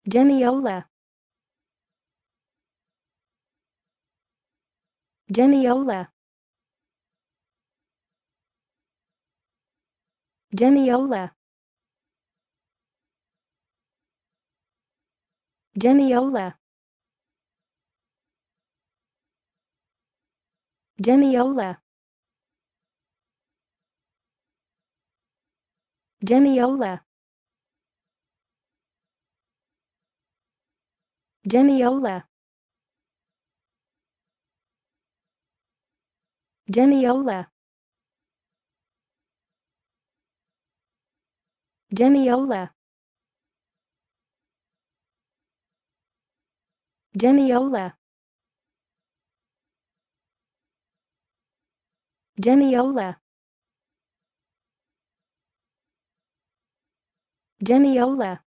Dimeola. Dimeola. Dimeola. Dimeola. Dimeola. Dimeola. Dimeola. Dimeola. Dimeola. Dimeola. Dimeola. Dimeola.